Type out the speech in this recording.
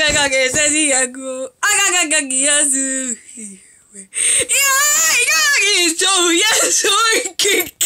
がけさじやくをあがががきやすいやいやいそうやそういけ